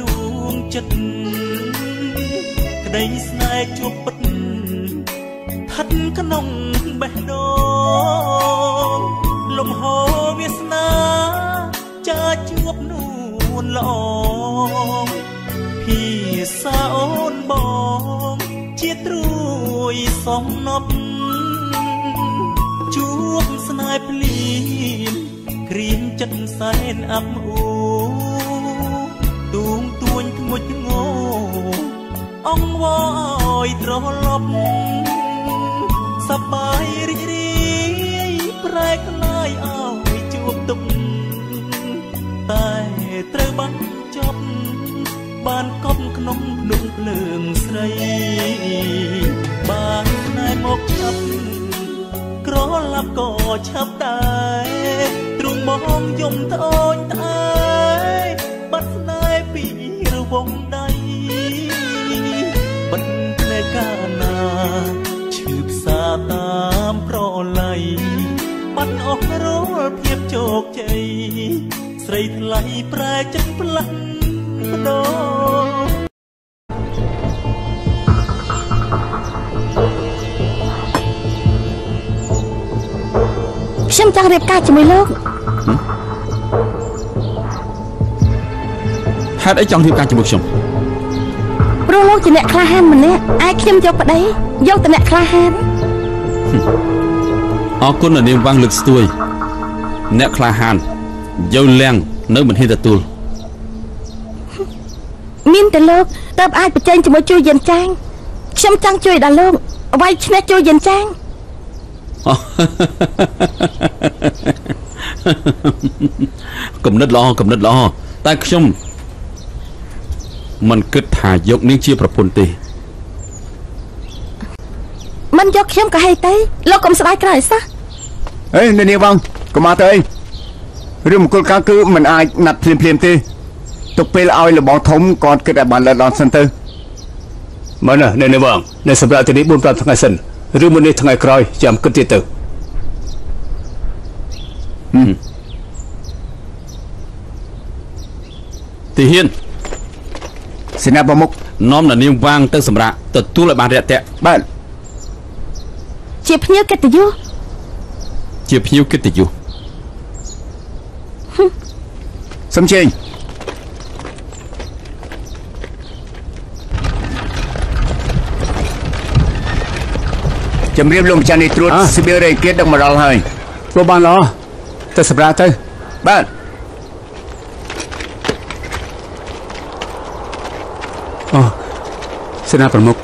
ងចិត្តក្តីស្នេហ៍ជួបពិតឋិតក្នុងបេះដូងលំហវាសនាចាជួបនួនល្អភាសាអូនបងជាត្រួយសំណប់ជួបស្នេហ៍ភ្លៀងក្រៀមចិត្តសែនអាប់អួរទួងទួញធ្ងុចធ្ងរអង្វរឲ្យត្រឡប់សប្បាយរីករាយប្រែក្លាយឲ្យជួបទុកតែត្រូវបានចប់បានកប់ក្នុងភ្នំភ្លើងស្រីបានណែមកឆាប់ក្រឡាប់ក៏ឆាប់ដែរទ្រង់មកយំត្អូញត្អែបាត់ស្នេហ៍ពីរវងដៃបិទភ្នែកកាលណាឈឺផ្សាតាមប្រឡ័យបាត់អស់រាល់ភាពជោគជ័យស្រីថ្លៃប្រែចិត្តផ្លាស់ប្ដូរខ្ញុំចង់រៀបការជាមួយលោកហេតុអីចង់រៀបការជាមួយខ្ញុំព្រោះលោកជាអ្នកក្លាហានម្នាក់ឯខ្ញុំយកប្តីយកតែអ្នកក្លាហានអរគុណនាងវាងលើកស្ទួយអ្នកក្លាហានយកលៀងនៅមិនហ៊ានទទួលមានតែលោកតើបអាចប្រជែងជាមួយជួយយិនចាងខ្ញុំចង់ជួយដល់លោកអ្វីឈ្នះជួយយិនចាងកំណត់ល្អតែខ្ញុំមិនគិតថាយកនាងជាប្រពន្ធទេមិនយកខ្ញុំក៏ហីទៅលោកកុំស្ដាយក្រោយសោះអេនាងវ៉ាងកុំមកទៅអីរឿងមង្គលការគឺមិនអាចណាត់ភ្លាមទេទុកពេលឲ្យលបងធំគាត់គិតឲ្យបានល្អដល់សិនទៅមើលណានាងវ៉ាងនៅសម្រាប់ទីនេះ 4-5 ថ្ងៃសិនឬមួយនេះថ្ងៃក្រោយចាំគិតទៀតទៅទីហ៊ានសេនាប្រមុខនាំនាងវាងទៅសម្រាប់ទទួលឲ្យបានរាក់ទាក់បាទជាភ្ញៀវកិត្តិយសសំជេងជំរាបលោកម្ចាស់នេះត្រួតស្បៀវរេគៀតដឹកមកដល់ហើយព្រោះបានល្អទៅសម្រាប់ទៅបាទអូសេនាប្រមុខ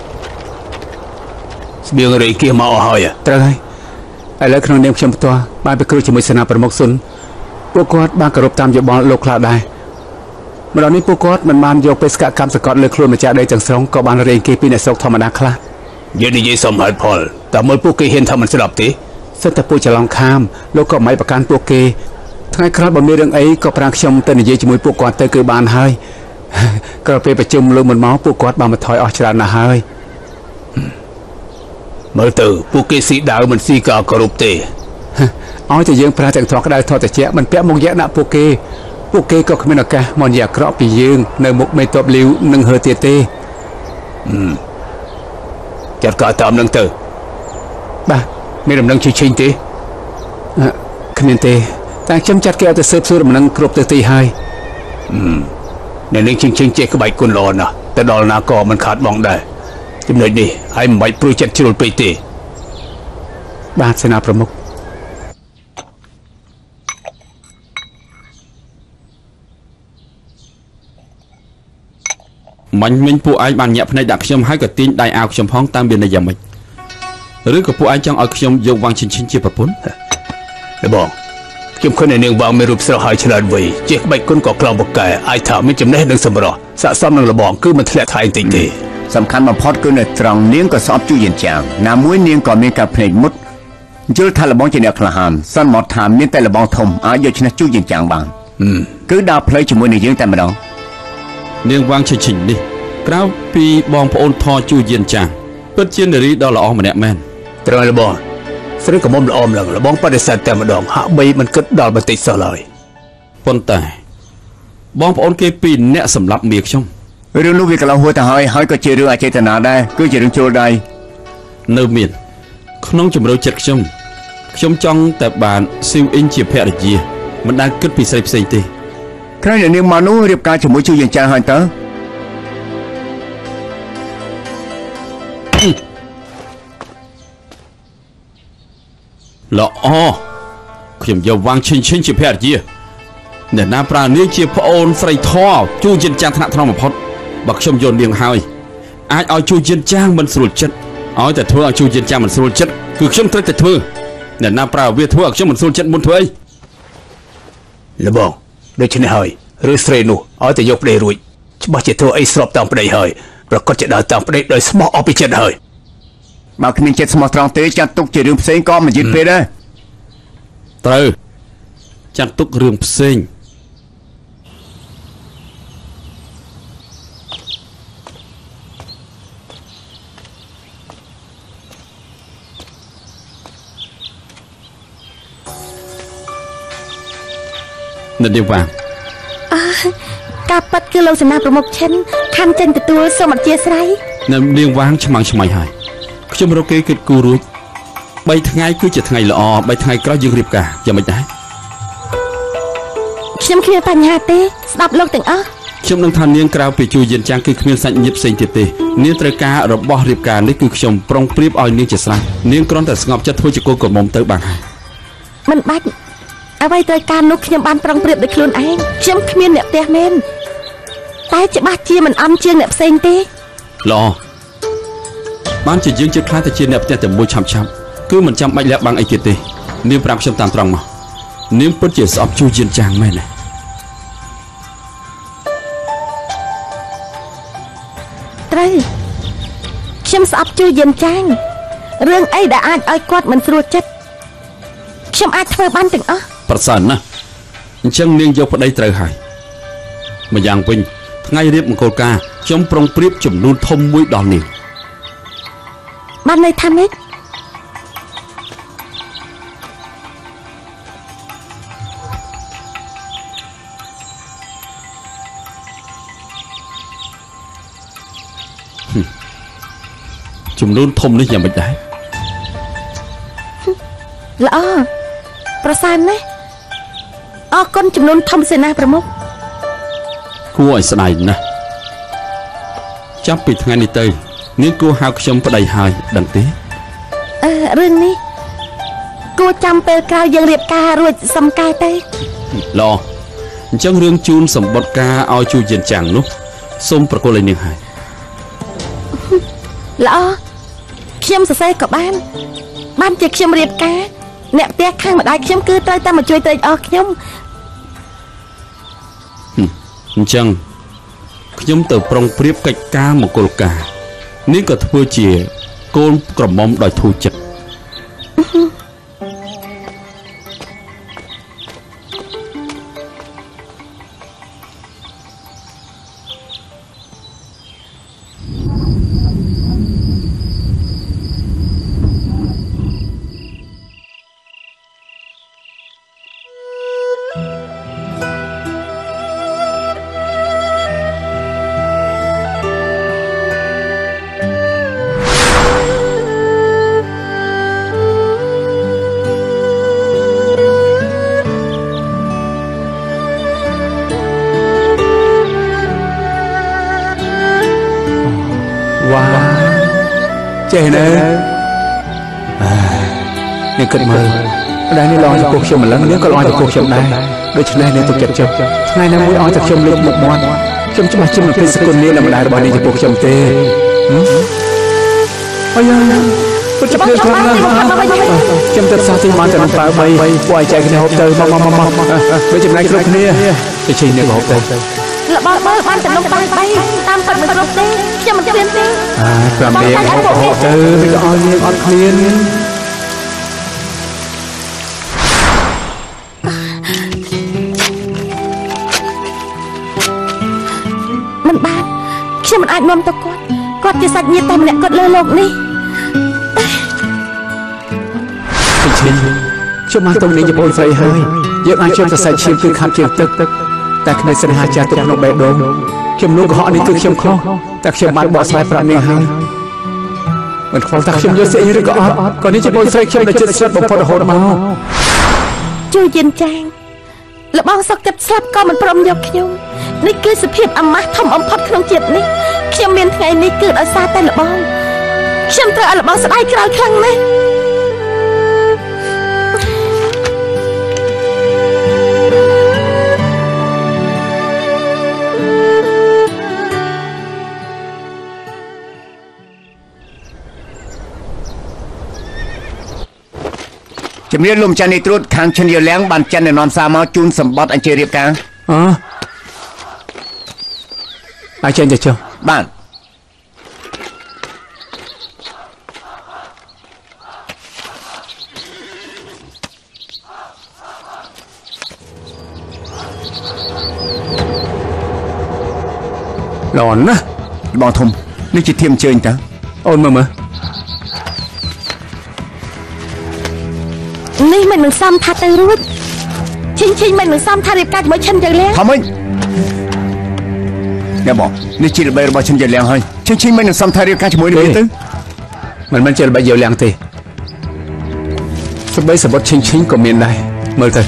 ស្បៀងរេគៀមកអស់ហើយត្រូវហើយឥឡូវក្នុងនាមខ្ញុំផ្ទាល់បានពិគ្រោះជាមួយសេនាប្រមុខសុនពួកគាត់បានគោរពតាមយោបល់លោកខ្លះដែរម្ដងនេះពួកគាត់មិនបានយកបេសកកម្មសង្កត់លើខ្លួនម្ចាស់ដីទាំងស្រុងក៏បានរេងគេពីអ្នកស្រុកធម្មតាខ្លះយើងនិយាយសមហេតុផលតែមើលពួកគេហ៊ានថាមិនស្ដាប់ទេសិតតែពួកច្រឡំខាមលោកក៏មិនប្រកាន់ពួកគេថ្ងៃក្រោយបើមានរឿងអីក៏ប្រាំងខ្ញុំទៅនិយាយជាមួយពួកគាត់ទៅគឺបានហើយក្រោយពេលប្រជុំលើមិនមកពួកគាត់បានបន្ថយអស់ច្រើនណាស់ហើយមើលទៅពួកគេស៊ីដាវមិនស៊ីក៏គោរពទេឲ្យតែយើងប្រើទាំងធေါ်ក្តៅធေါ်ត្រជាក់មិនពាក់មកយកដាក់ពួកគេក៏គ្មានឱកាសមកនិយាយអាក្រក់ពីយើងនៅមុខមេតបលីវនឹងហើទៀតទេចាត់ការតាមនឹងទៅបាទមានដំណឹងឈិញទេគ្មានទេតែខ្ញុំចាត់គេឲ្យទៅស៊ើបសួរដំណឹងគ្រប់ទិសទីហើយអ្នកនឹងឈិញចេះក្បាច់គុណល្អណាស់តែដល់ណាក៏មិនខាតបង់ដែរចំណុចនេះហើយមិនបាច់ព្រួយចិត្តជ្រុលពេកទេបាទសេនាប្រមុខមាញ់មិញពួកឯងបានញាក់ភ្នែកដាក់ខ្ញុំហើយក៏ទាញដៃអាវខ្ញុំផងតាមមានន័យយ៉ាងម៉េចឬក៏ពួកឯងចង់ឲ្យខ្ញុំយកវាងឈិនជាប្រពន្ធបងខ្ញុំឃើញនាងវាងមានរូបស្រស់ហើយឆ្លាតវៃជាក្បាច់គុណក៏ក្លោងបកែអាចថាមានចំណេះនិងសម្រស់ស័ក្តិសមនឹងលបងគឺមិនធ្លាក់ថ្លៃតិចទេសំខាន់បំផុតគឺនៅត្រង់នាងក៏ស្អប់ជួយយានចាងណាមួយនាងក៏មានការភ្នែកមុតយល់ថាលបងជាអ្នកក្លាហានសន្មតថាមានតែលបងធំអាចយកឈ្នះជួយយានចាងបានគឺដើរផ្លូវជាមួយនឹងយើងតែម្ដងនាងវាងឈិញនេះក្រៅពីបងប្អូនថជួយយានចាងពិតជានារីដ៏ល្អម្នាក់មែនត្រូវលបងស្រីកុំល្អម្លឹងលបងបដិសេធតែម្ដងហាក់បីមិនគិតដល់បន្តិចសោះឡើយប៉ុន្តែបងប្អូនគេពីរអ្នកសម្រាប់មីខ្ញុំរឿងនោះវាកន្លងហួសទៅហើយក៏ជារឿងអចេតនាដែរគឺជារឿងចូលដៃនៅមានក្នុងជំរឿចិត្តខ្ញុំចង់តែបានស៊ីវអ៊ីងជាភរិយាមិនដែលគិតពីស្រីផ្សេងទេក្រោយអ្នកនាងមកនោះរៀបការជាមួយជួយយ៉ាងចាស់ហើយតើល្អខ្ញុំយកវ៉ាងឈិញជាភរិយាអ្នកណាប្រានាងជាប្អូនស្រីធေါ်ជួយយិនចាងថ្នាក់ថ្នមបំផុតបើខ្ញុំយកនាងហើយអាចឲ្យជួយយិនចាងមិនស្រួលចិត្តឲ្យតែធ្វើឲ្យជួយយិនចាងមិនស្រួលចិត្តគឺខ្ញុំត្រូវតែធ្វើអ្នកណាប្រើវាធ្វើឲ្យខ្ញុំមិនស្រួលចិត្តមុនធ្វើអីលបងដូច្នេះហើយឬស្រីនោះឲ្យតែយកប្តីរួចច្បាស់ជាធ្វើអីស្របតាមប្តីហើយប្រកាសជាដើរតាមប្តីដោយស្មោះអស់ពីចិត្តហើយបើគ្មានចិត្តស្មោះត្រង់ទេចាត់ទុកជារឿងផ្សេងក៏មិនយឺតពេកដែរត្រូវចាត់ទុករឿងផ្សេងនៅនេះវ៉ាការប៉ັດគឺលោកសេនាប្រមុខឈិនខំចេញទទួលសូមអធិស្ឋាននៅនាងវ៉ាងឆ្មាំងឆ្មៃហើយខ្ញុំរកគេគិតគូរួច3ថ្ងៃគឺជាថ្ងៃល្អ3ថ្ងៃក្រោយយើងរៀបការយ៉ាងម៉េចដែរខ្ញុំគ្មានបញ្ហាទេស្ដាប់លោកទាំងអស់ខ្ញុំនឹងថានាងក្រៅពីជួយយានចាំងគឺគ្មានសាច់ញាតិផ្សេងទៀតទេនាងត្រូវការរបស់រៀបការនេះគឺខ្ញុំប្រុងប្រៀបឲ្យនាងជាស្រេចនាងគ្រាន់តែស្ងប់ចិត្តធ្វើជាកូនក្រមុំទៅបានហើយមិនបាច់អ្វីត្រូវការនោះខ្ញុំបានប្រុងប្រៀបដោយខ្លួនឯងខ្ញុំគ្មានអ្នកផ្ទះមែនតែច្បាស់ជាមិនអន់ជាងអ្នកផ្សេងទេល្អបានជាយើងជិតខ្លាចតែជាអ្នកផ្ទះតែមួយឆាប់គឺមិនចាំបាច់លាក់បាំងអីទៀតទេនាងប្រាប់ខ្ញុំតាមត្រង់មកនាងពិតជាស្អប់ជួយយានចាងមែនទេត្រូវខ្ញុំស្អប់ជួយយានចាងរឿងអីដែលអាចឲ្យគាត់មិនស្រួលចិត្តខ្ញុំអាចធ្វើបានទាំងអស់ប្រសើរណាស់អញ្ចឹងនាងយកប្តីត្រូវហើយម្យ៉ាងវិញថ្ងៃរៀបមង្គលការខ្ញុំប្រុងប្រៀបចំនួនធំមួយដល់នាងបានន័យថាម៉េចចំនួនធំនេះយ៉ាងម៉េចដែរល្អប្រសើរណាស់អរគុណចំនួនធំសេនាប្រមុខគួរឲ្យស្ដាយណាស់ចាប់ពីថ្ងៃនេះទៅនាងគួរហៅខ្ញុំប្តីហើយដឹងទេរឿងនេះគួរចាំពេលក្រោយយើងរៀបការរួចសំកែទៅល្អអញ្ចឹងរឿងជូនសម្បត្តិការឲ្យជួយយានចាំងនោះសូមប្រគល់ឲ្យនាងហើយល្អខ្ញុំសរសេរក៏បានជាខ្ញុំរៀបការអ្នកផ្ទះខាងម្ដាយខ្ញុំគឺត្រូវតែមកជួយត្រេកអរខ្ញុំអញ្ចឹងខ្ញុំទៅប្រុងប្រៀបកិច្ចការមង្គលការនេះក៏ធ្វើជាកូនក្រមុំដោយធូរចិត្តចេះណានេះគិតមើលដែលនេះឡងចំពោះខ្ញុំម្លឹងនេះក៏ឡងចំពោះខ្ញុំដែរដូច្នេះនេះទុកចិត្តចុះថ្ងៃណាមួយឲ្យតែខ្ញុំលើកមុខមាត់ខ្ញុំច្បាស់ជាមិនពេលសកុននេះនៅម្ដាយរបស់នេះចំពោះខ្ញុំទេអាយ៉ាពុតចាប់ខ្លួនណាខ្ញុំទៅសាទីមកតែនឹងប៉ៅ3ពួកឲ្យចែកគ្នាហូបទៅមកវាចំណែកគ្រប់គ្នាទៅជិះនេះក៏ហូបទៅរបស់មើលបានតែនំបាយតាមពិតមិនគ្រប់ទេខ្ញុំមិនឃ្លានទេ 5នាងហូបទៅវាក៏ឲ្យនាងអត់ឃ្លានមិនបានខ្ញុំមិនអាចនាំទៅគាត់ជាសាច់ញាតិតែម្នាក់គាត់លើโลกនេះខ្ញុំបានទៅនាងជាបងស្រីហើយយើងអាចជន់ទៅសាច់ឈាមគឺខាត់ជាងទឹកតែគ្មានស្នេហាចាស់ទុកក្នុងបេះដូងខ្ញុំនោះកុហកនេះគឺខ្ញុំខុសតែខ្ញុំបានបកស្រាយប្រាប់នាងហើយមិនខ្វល់ថាខ្ញុំយល់ស្អីឬក៏អត់ក៏នេះជាបងស្រីខ្ញុំដែលចិត្តស្និទ្ធបំផុតរហូតមកជួយយិនចាងលបងសុកចិត្តស្លាប់ក៏មិនព្រមយកខ្ញុំនេះគឺសភាពអាម៉ាស់ធំបំផុតក្នុងជាតិនេះខ្ញុំមានថ្ងៃនេះគឺដោយសារតែលបងខ្ញុំត្រូវឲ្យលបងស្ដាយក្រោយខ្លាំងណាស់ជំរាបលោកម្ចាស់នៃត្រួតខាងឈិនយលាំងបានចាន់ណែនាំសារមកជូនសម្បត្តិអញ្ជើញរៀបការអាចចេញទៅចុះបាទល្អណាស់បងធំនេះជាធៀបអញ្ជើញតើអូនមើលនេះមិននឹងសំថាទៅរួចឈិញមិននឹងសំថារៀបការជាមួយឈិនយលាំងថាម៉េចអ្នកបងនេះជាល្បីរបស់ឈិនយលាំងហើយឈិញមិននឹងសំថារៀបការជាមួយនេះទៅមិនមែនជាល្បីយលាំងទេសម្បីសបុតឈិញក៏មានដែរមើលទៅ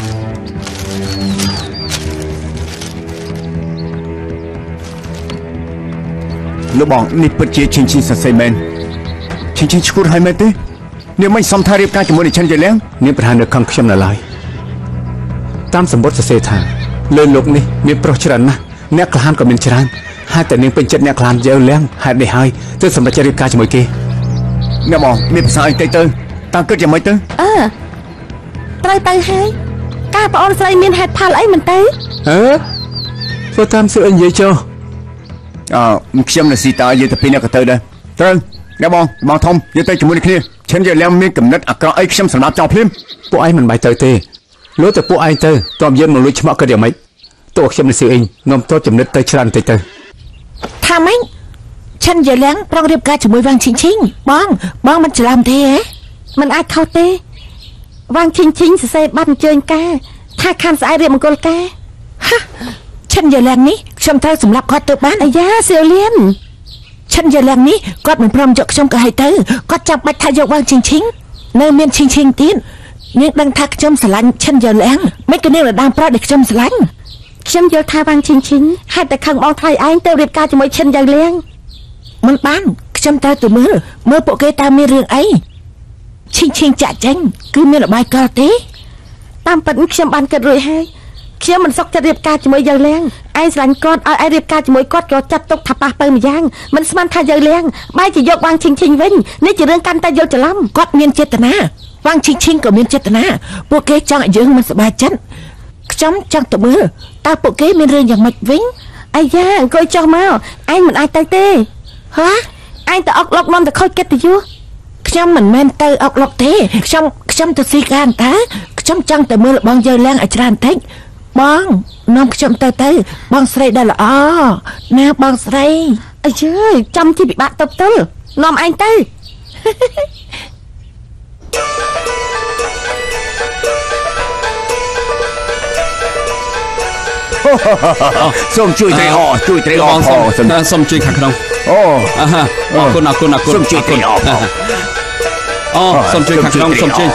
លោកបងនេះពិតជាឈិញសរសេរមែនឈិញឈួតហើយមែនទេនេះមិនសំថារៀបការជាមួយនឹងឈិនយលាំងមានប្រហែលនៅខាងខ្ញុំនៅឡើយតាមសម្បត្តិសរសេរថាលើលោកនេះមានប្រុសច្រើនណាស់អ្នកក្លាហានក៏មានច្រើនហើយតែនាងពេញចិត្តអ្នកក្លាហានយលាំងហេតុនេះហើយទើបសម្រេចរៀបការជាមួយគេអ្នកបងមានភាសាអីទៅតាំងគិតយ៉ាងម៉េចទៅត្រូវទៅហើយការប្អូនស្រីមានហេតុផលអីមិនទៅធ្វើតាមsựនិយាយចុះខ្ញុំនៅស៊ីតានិយាយទៅពីអ្នកក៏ទៅដែរត្រូវអ្នកបងធំនិយាយទៅជាមួយគ្នាឈិនយលាំងមានកំណត់អាក្រក់អីខ្ញុំសម្រាប់ចោលភ្លាមពួកឯងមិនបាយទៅទេលោតែពួកឯងទៅតបយើងមកលួចឆ្មក់ក៏យ៉ាងម៉េចតួខ្ញុំនៅស៊ីអ៊ីងងំតចំណិតទៅច្រើនបន្តិចទៅថាម៉េចឈិនយលាំងប្រងរៀបការជាមួយវាងឈិញបងមិនច្រឡំទេហ៎មិនអាចខុសទេវាងឈិញសរសេរបាត់អញ្ជើញការថាខានស្អែករៀបមង្គលការឈិនយលាំងនេះខ្ញុំត្រូវសម្លាប់គាត់ទៅបានអាយ៉ាសៀវលៀនឈិនយលាំងនេះគាត់មិនព្រមយកខ្ញុំក៏ឲ្យទៅគាត់ចាំបាច់ថាយកវាងឈិញនៅមានឈិញទៀតនាងដឹងថាខ្ញុំស្រឡាញ់ឈិនយលាំងមិនក៏នាងរដាមប្រោះដែលខ្ញុំស្រឡាញ់ខ្ញុំយល់ថាវាងឈិញហេតុតែខឹងបងថ្លៃឯងទៅរៀបការជាមួយឈិនយលាំងមិនបានខ្ញុំត្រូវទៅមើលពួកគេតើមានរឿងអីឈិញចាក់ចេញគឺមានរបាយកលទេតាមពិតខ្ញុំបានគិតរួចហើយខ្ញុំមិនសុខចិត្តរៀបការជាមួយយលាំងឯងស្រឡាញ់គាត់ឲ្យឯងរៀបការជាមួយគាត់ក៏ចាត់ទុកថាប៉ះពើម្យ៉ាងមិនស្មានថាយលាំងបែរជាយកវាងឈិញវិញនេះជារឿងកាន់តែយល់ច្រឡំគាត់មានចេតនាវាងឈិញក៏មានចេតនាពួកគេចង់ឲ្យយើងមិនសប្បាយចិត្តខ្ញុំចង់ទៅមើលតើពួកគេមានរឿងយ៉ាងម៉េចវិញអាយ៉ាអង្គុយចុះមកឯងមិនអាចទៅទេហ៎ឯងទៅអុកឡុកនាំទៅខូចកិត្តិយសខ្ញុំមិនមែនទៅអុកឡុកទេខ្ញុំទៅស៊ីការតើខ្ញុំចង់ទៅមើលបងយលាំងឲ្យច្រើនតិចបងនាំខ្ញុំទៅបងស្រីដែលល្អណាបងស្រីអើយចាំទីពិបាកទៅផ្ទល់នាំឯងទៅសូមជួយត្រីអផងសូមជួយខាងក្នុងអរគុណសូមជួយត្រីអផងសូមជួយខាងក្នុងសូមជួយ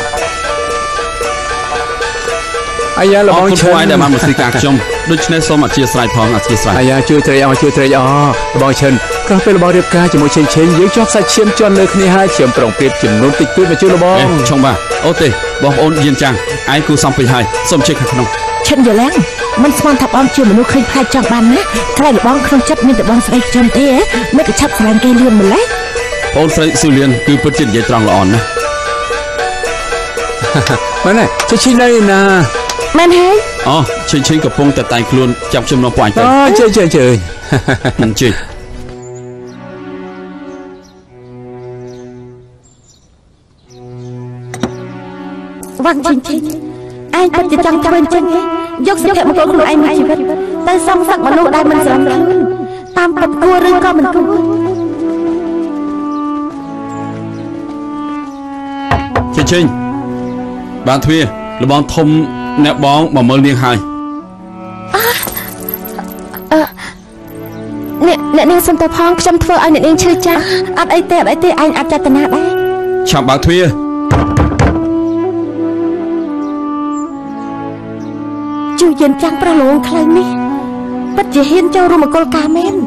អាយ៉ាលបងឈើដែលបានមកស៊ីការខ្ញុំដូច្នេះសូមអធិស្ឋានផងអធិស្ឋានអាយ៉ាជួយត្រីអលបងឈិនក្រោះពេលលបងរៀបការជាមួយឈិញយើងជាប់សាច់ឈាមជន់លើគ្នាហើយខ្ញុំប្រុងប្រៀបចំនួនតិចតួចមកជួយលបងឆុងបាទអូទេបងប្អូនយានចាំងឯងគូសំពេញហើយសូមជិះខាងក្នុងឈិនយលាំងមិនស្មានថាបងជាមនុស្សឃើញផ្លែចង់បានណាក្រែលបងក្នុងចិត្តមានតែបងស្រីខ្ញុំទេមិនក៏ឆាប់ស្រឡាញ់គេលឿនម្លេះបងស្រីស៊ូលៀនគឺពិតជានិយាយត្រង់ល្អណាស់មែនទេឈិញនៅណាមែនហើយឈិញកំពុងតែតែងខ្លួនចាប់ខ្ញុំនាំពួកអញទៅជើមិនជិះវាងឈិញឯងពិតជាចង់ធ្វើអញ្ចឹងយកសុភមង្គលខ្លួនឯងមួយជីវិតទៅសងសឹកមនុស្សដែលមិនស្រឡាញ់ខ្លួនតាមពិតគួរឬក៏មិនគួរឈិញបានទ្វារលបងធំអ្នកបងមកមើលនាងហើយអ្នកនាងសុំទៅផងខ្ញុំធ្វើឲ្យអ្នកនាងឈឺចាស់អត់អីទេអញអាចចេតនាដែរឆាប់បើកទ្វារជួយយានចាំងប្រឡងខ្លៅនេះពិតជាហ៊ានចូលរួមមង្គលការមែន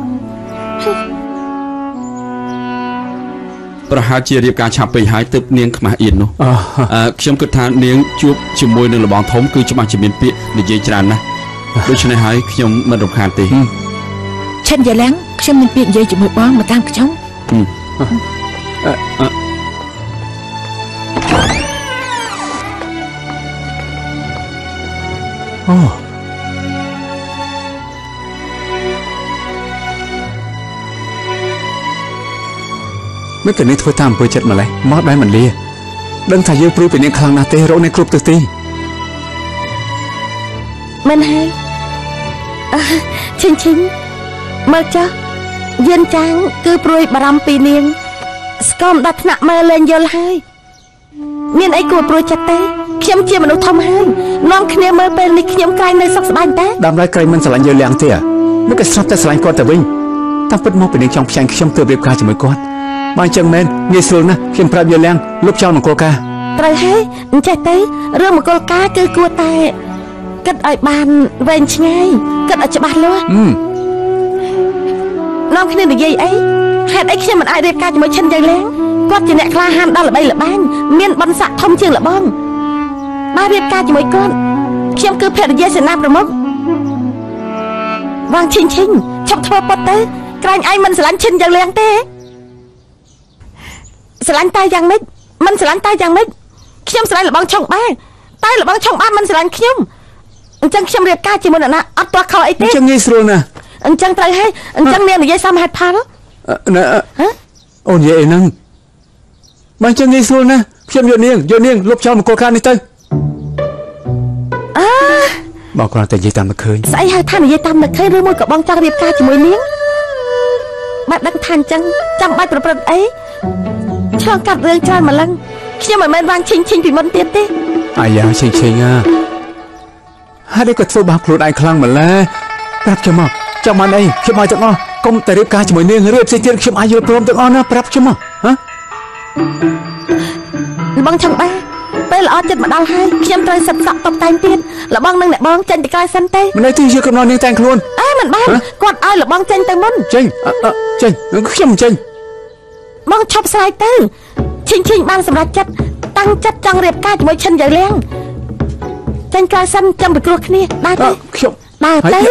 ប្រហែលជារៀបការឆាប់ពេកហើយទើបនាងខ្មាស់អៀននោះខ្ញុំគិតថានាងជួបជាមួយនឹងលបងធំគឺច្បាស់ជាមានពាក្យនិយាយច្រើនណាស់ដូច្នេះហើយខ្ញុំមិនរំខានទេឆិនយ៉ាឡាំងខ្ញុំមានពាក្យនិយាយជាមួយបងមកតាមខ្ញុំអូមិនតែនេះធ្វើតាមអំពើចិត្តម្លេះមកដែរមិនលាដឹងថាយើងព្រួយពីនាងខ្លាំងណាស់ទេរកនាងគ្រប់ទិសទីមិនហើយឈិញមើលចាស់យានចាងគឺព្រួយបារម្ភពីនាងស្គមដល់ថ្នាក់មើលលែងយល់ហើយមានអីគួរព្រួយចិត្តទេខ្ញុំជាមនុស្សធំហើយនាំគ្នាមើលពេលនេះខ្ញុំក្រែងនៅសុខសប្បាយតែដើមឡើយក្រែងមិនស្រឡាញ់យើងលៀងទេមិនក៏ស្រាប់តែស្រឡាញ់គាត់ទៅវិញតាមពិតមកពីនាងចង់ផ្សាយខ្ញុំទើបរៀបការជាមួយគាត់បើអញ្ចឹងមែនងាយស្រួលណាស់ខ្ញុំប្រាប់យើងលៀងលុបចោលមង្គលការត្រូវហើយអញ្ចេះទៅរឿងមង្គលការគឺគួរតែគិតឲ្យបានវែងឆ្ងាយគិតឲ្យច្បាស់លាស់នាំគ្នានិយាយអីហេតុអីខ្ញុំមិនអាចរៀបការជាមួយឈិនយ៉ាងលែងគាត់ជាអ្នកក្លាហានដល់ល្បីល្បាញមានបនស័ក្តិធំជាងល្បងបើរៀបការជាមួយគាត់ខ្ញុំគឺភរិយាសេនាប្រមុខវាងឈិញឈប់ធ្វើពុតទៅក្រែងឯងមិនស្រឡាញ់ឈិនយ៉ាងលែងទេស្រឡាញ់តែយ៉ាងម៉េចមិនស្រឡាញ់តែយ៉ាងម៉េចខ្ញុំស្រឡាញ់ល្បងឆុងបាតែល្បងឆុងបាមិនស្រឡាញ់ខ្ញុំអញ្ចឹងខ្ញុំរៀបការជាមួយអ្នកណាអត់ទាស់ខុសអីទេអញ្ចឹងងាយស្រួលណាស់អញ្ចឹងត្រូវហើយអញ្ចឹងនាងនិយាយសមហេតុផលអូននិយាយអីហ្នឹងបើអញ្ចឹងងាយស្រួលណាស់ខ្ញុំយកនាងលុបចោលមង្គលការនេះទៅបងគ្រាន់តែនិយាយតាមនឹកឃើញស្អីហៅថានិយាយតាមនឹកឃើញឬមួយក៏បងចង់រៀបការជាមួយនាងបើដឹងថាអញ្ចឹងចាំបាច់ប្រព្រឹត្តអីឆ្លងកាត់រឿងច្រើនម្លឹងខ្ញុំមិនមែនវាងឈិញពីមុនទៀតទេអាយ៉ាឈិញហើយក៏ធ្វើបាបខ្លួនឯងខ្លាំងម្ល៉េះប្រាប់ខ្ញុំមកចាំបានអីខ្ញុំឲ្យទាំងអស់កុំតែរៀបការជាមួយនាងឬផ្សេងទៀតខ្ញុំអាចយល់ព្រមទាំងអស់ណាប្រាប់ខ្ញុំមកល្បងឆុងបាពេលល្អចិត្តមកដល់ហើយខ្ញុំត្រូវសិតសក់តុបតែងទៀតល្បងនឹងអ្នកបងចេញទៅក្រៅសិនទេមិនឲ្យទីយកកំណត់នាងតែងខ្លួនមិនបានគាត់ឲ្យល្បងចេញទៅមុនចេញខ្ញុំចេញបងឈប់ស្រាយទៅឈិញបានសម្រេចចិត្តតាំងចិត្តចង់រៀបការជាមួយឈិនយ៉ាងលៀងចេញក្រៅសិនចាំពិគ្រោះគ្នាដើរទៅខ្ញុំដើរទៅ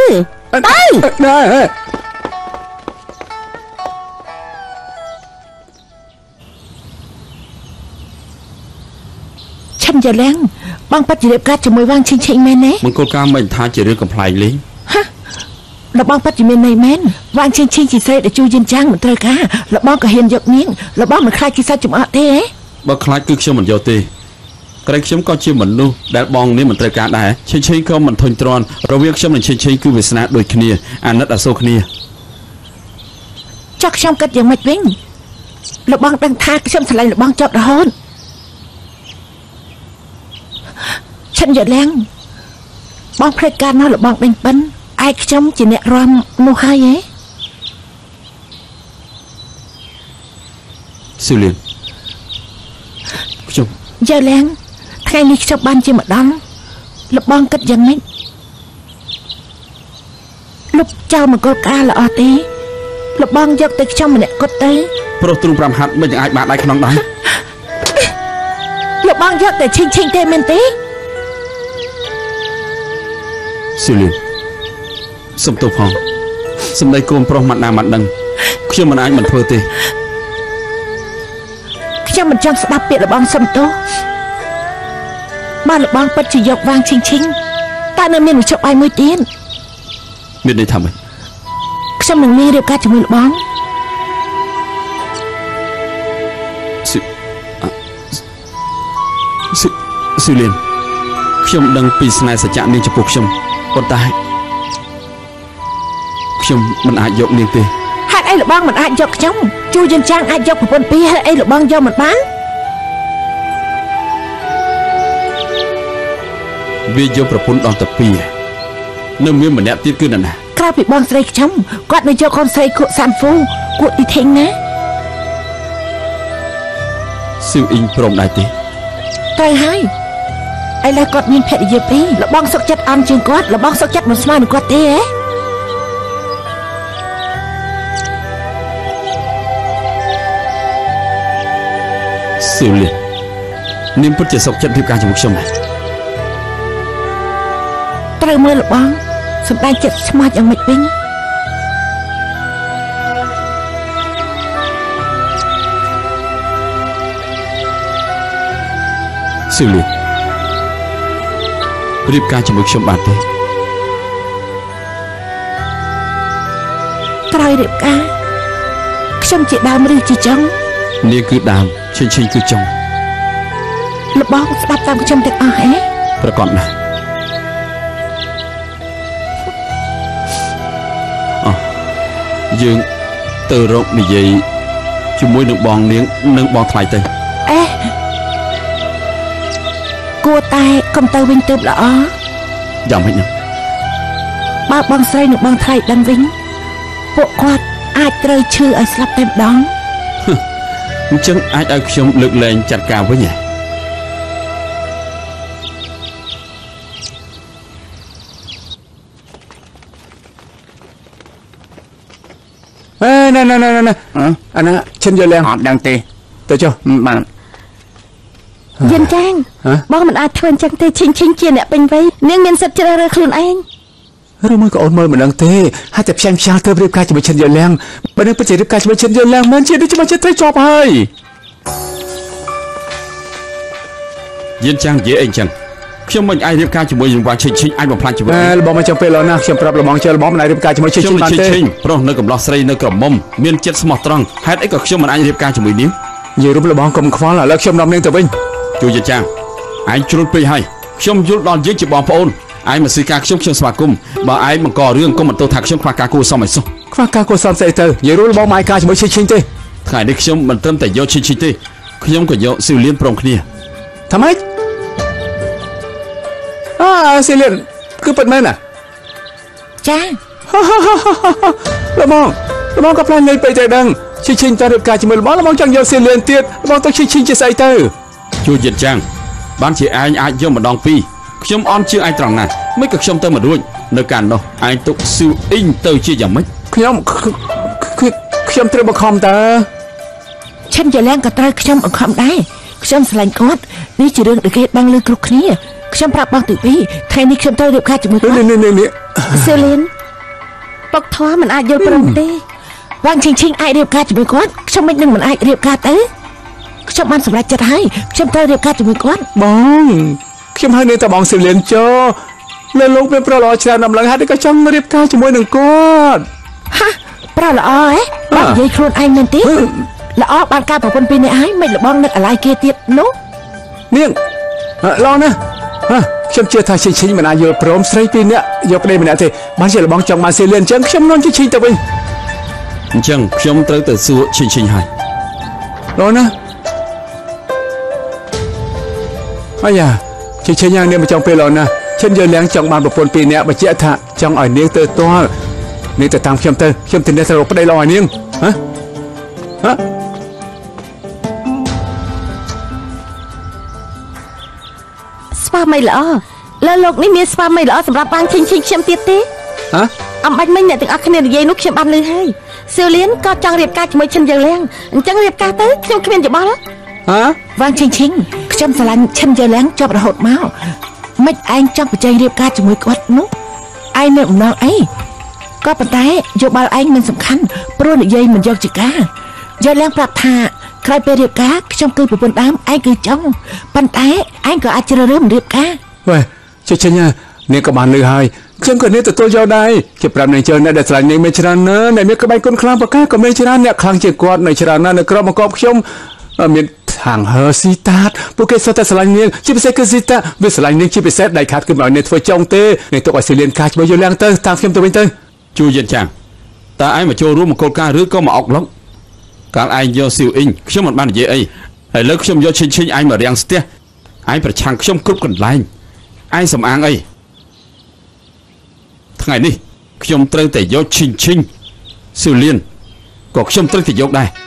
ឈិនយ៉ាងលៀងបងប៉ាត់រៀបការជាមួយវាងឈិញមែនទេមង្គលការមិនថាជារឿងកំ pl ែងលេងលបងប៉ាត់ជាមានន័យមែនវាងឈិញជាស្រីដែលជួយយានចាំងមិនត្រូវការលបងក៏ហ៊ានយកនាងលបងមិនខ្លាចគេសាច់ចំអកទេបើខ្លាចគឺខ្ញុំមិនយកទេក្រែងខ្ញុំក៏ជាមនុស្សដែលបងនេះមិនត្រូវការដែរឈិញក៏មិនធុញទ្រាន់រវាងខ្ញុំនិងឈិញគឺវាសនាដូចគ្នាអាណិតអាសូរគ្នាចុះខ្ញុំគិតយ៉ាងម៉េចវិញលបងដឹងថាខ្ញុំឆ្លៃលបងជាប់រហូតឈិនយកឡើងបងព្រឹកការនោះលបងដេញប៉ិនឯខ្ញុំជាអ្នករំនោះហើយហ៎ស៊ូលៀនខ្ញុំយកឡើងថ្ងៃនេះខ្ញុំបានជាម្ដងលបងគិតយ៉ាងម៉េចលុបចោលមង្គលការល្អទេលបងយកទៅខ្ញុំម្នាក់គត់ទៅប្រុសទ្រូង5ហាត់មិនអាចបានដៃក្នុងដែរលបងយកតែឈិញទេមែនទេស៊ូលៀនសុំទោសផងសម្ដីកូនប្រុសមិនណាមិនដឹងខ្ញុំមិនអាចមិនធ្វើទេខ្ញុំមិនចង់ស្ដាប់ពាក្យរបស់សុំទោសបានរបស់ពិតជាយកវាងឈិញតែនៅមានវិជ្ជាបាយមួយទៀតមានន័យថាម៉េចខ្ញុំនឹងមានរៀបការជាមួយរបស់ស៊ូលៀនខ្ញុំដឹងពីស្នេហ៍សច្ចៈនាងចំពោះខ្ញុំប៉ុន្តែខ្ញុំមិនអាចយកនាងទេហេតុអីលបងមិនអាចយកខ្ញុំជួយយានចាំងអាចយកប្រពន្ធពីរហេតុអីលបងយកមិនបានវាយកប្រពន្ធដល់តែពីរនៅមានម្នាក់ទៀតគឺនរណាក្រែ ra bị bong sấy chấm quạt để cho con sấy cuộn sàn phu cuộn đi thình nè siêu in prom đại tí trời hai ai là quạt miên phệ dịp đi là bong sọc chất ăn chừng quạt là bong sọc chất một smile quạt thế ấy siêu liệt niềm phút chỉ sọc chất tiếp ca trong cuộc sống này trời mưa là bong sầm đai chất smileอย่างmệt binh siêu liệtรีบการจะมึกชมบาดเตะไตรเรียบการชมจีดามหรือจีจังนี่คือดามชิงคือจงระบองสตับตามชมแต่อาเหประกอบนะยืงเตอร์รบนี่ยัยช่วยมวยหนึ่งบองเลี้ยงหนึ่งบองไทยเตะกลัวตายคำเตอร์วิ่งเติบละอ๋อย่าไม่หนึ่งบางบางไซหนึ่งบางไทยดังวิ่งพวกควาดอาจเตยชื่อไอ้สลับเต็มดองจังอาจเอาชมลึกแรงจัดการไว้ไงนั่นอันนั้นฉันจะแรงหอดดังเตะเตะจ้ามายันแจ้งบอกมันอาจทวนจังเตะชิงเกียร์เนี่ยเป็นไว้เนื่องเมียนสับเจริญคลุนเองเราไม่ก็อ่อนมือเหมือนดังเตะให้แต่เพียงเธอเรียบกายจะมาฉันจะแรงบันทึกประเจริญกายจะมาฉันจะแรงมันเชื่อที่จะมาฉันได้จอบให้ยันแจ้งเยอะเองจังខ្ញុំមិនអាចរៀបការជាមួយនឹងវ៉ាងឈិញអាចបំផ្លាញជីវិតរបស់មកចាំពេលឡើយណាខ្ញុំប្រាប់របស់ជើរបស់មិនអាចរៀបការជាមួយឈិញបានទេព្រោះនៅកំឡោះស្រីនៅក្រមុំមានចិត្តស្មោះត្រង់ហេតុអីក៏ខ្ញុំមិនអាចរៀបការជាមួយនាងនិយាយរូបរបស់កុំខ្វល់ឥឡូវខ្ញុំនាំនាងទៅវិញជួយយាចាអញជ្រុលពេកហើយខ្ញុំយល់ដល់យើងជាបងប្អូនឯងមកស៊ីការខ្ញុំស្វាគមន៍បើឯងបង្ករឿងកុំបន្ទោសថាខ្ញុំខ្វះការគួរសមឲ្យសុះខ្វះការគួរសមស្អីទៅនិយាយរូបរបស់ម៉ែការជាមួយឈិញទេថ្ងៃនេះខ្ញុំមិនត្រឹមតែយកឈិញទេខ្ញុំក៏យកស៊ីវលៀនព្រមគ្នាថាម៉េចស៊ីលៀនគឺពិតមែនណាចាល្បងក៏ផ្លាញ់លេងពេកតែដឹងឈិញតើរៀបការជាមួយល្បងចង់យកស៊ីលៀនទៀតល្បងទៅឈិញជាស្អីទៅជួយយិតចាំងបានជាឯងអាចយកម្ដងពីរខ្ញុំអន់ជឿឯងត្រង់ណាស់មិនក៏ខ្ញុំទៅមិនរួចនៅកាលនោះឯងទុកស៊ូអ៊ីងទៅជាយ៉ាងម៉េចខ្ញុំត្រូវបង្ខំតើឈិនជាឡើងក៏ត្រូវខ្ញុំបង្ខំដែរខ្ញុំស្រឡាញ់គាត់នេះជារឿងដែលគេបាំងលើគ្រប់គ្នាខ្ញុំប្រាប់បងទីពីរថ្ងៃនេះខ្ញុំត្រូវរៀបការជាមួយគាត់នេះសេលីនពុកធွာមិនអាចយល់ព្រមទេវ៉ាងឈិញអាចរៀបការជាមួយគាត់ខ្ញុំមិនអាចរៀបការទៅខ្ញុំបានសម្រេចចិត្តហើយខ្ញុំត្រូវរៀបការជាមួយគាត់បងខ្ញុំហើយនៅតែបងសេលីនចោលើលោកមានប្រឡោច្រើនដំឡើងហើយក៏ចង់រៀបការជាមួយនឹងគាត់ហាប្រឡោហ៎បងនិយាយខ្លួនឯងមែនទេល្អបានការប្រពន្ធពីរនាក់ហើយមិនលបងនឹកអាឡ័យគេទៀតនោះនាងឡងណាខ្ញុំជឿថាឈិញមិនអាចយល់ព្រមស្រីពីរនាក់យកប្តីម្នាក់ទេបានជាលបងចង់បានសេលៀនអញ្ចឹងខ្ញុំនាំឈិញទៅវិញអញ្ចឹងខ្ញុំត្រូវទៅសួរឈិញហើយឡងណាអាយ៉ាឈិញយ៉ាងនេះមកចង់ពេលឡងណាឈិនយកលៀងចង់បានប្រពន្ធពីរនាក់បញ្ជាក់ថាចង់ឲ្យនាងទៅទាល់នាងទៅតាមខ្ញុំទៅខ្ញុំទៅនេះទៅរកប្តីឡងឲ្យនាងស្វាមីល្អលើលោកនេះមានស្វាមីល្អសម្រាប់បាងឈិញខ្ញុំទៀតទេអំបាច់មិញអ្នកទាំងអស់គ្នានិយាយនោះខ្ញុំបានឮហើយសៀវលៀនក៏ចង់រៀបការជាមួយឈិនយើងលៀងអញ្ចឹងរៀបការទៅខ្ញុំគ្មានច្បល់វ៉ាងឈិញខ្ញុំស្រឡាញ់ឈិនយើងលៀងជាប់រហូតមកមិនឯងចង់បច្ចេករៀបការជាមួយគាត់នោះឯងនៅអំណងអីក៏ប៉ុន្តែយោបល់ឯងមិនសំខាន់ព្រោះនិយាយមិនយកជាការយើងលៀងប្រាប់ថាក្រោយពេលរៀបការខ្ញុំគឺប្រពន្ធដើមឯងគឺចង់ប៉ុន្តែឯងក៏អាចជ្រើសរើសមិនរៀបការវ៉េឈិញនាងក៏បានលឺហើយខ្ញុំក៏នាងទទួលយកដែរជាប្រាប់នាងជើអ្នកដែលស្រឡាញ់នាងមានច្រើនណាស់ដែលមានក្បាច់គុណខ្លាំងប្រកាសក៏មានច្រើនអ្នកខ្លាំងជាងគាត់នៅច្រើនណាស់នៅក្រុមបង្កប់ខ្ញុំមានខាងហឺស៊ីតាតពួកគេសុទ្ធតែស្រឡាញ់នាងជាពិសេសគឺស៊ីតាវាស្រឡាញ់នាងជាពិសេសដៃខាត់គឺមិនឲ្យនាងធ្វើចុងទេនាងទុកឲ្យស៊ីលៀនការជាមួយយល់ឡើងទៅតាមខ្ញុំទៅវិញទៅជួយយិនចាំងតើឯងមកចូលរួមមង្គលការឬក៏មកអុកឡុកកាលឯងយកស៊ីវអ៊ីងខ្ញុំមិនបាននិយាយអីហើយលើខ្ញុំយកឈិញឯងមករាំងស្ទះឯងប្រឆាំងខ្ញុំគ្រប់កន្លែងឯងសំអាងអីថ្ងៃនេះខ្ញុំត្រូវតែយកឈិញស៊ូលៀនក៏ខ្ញុំត្រូវតែយកដែរ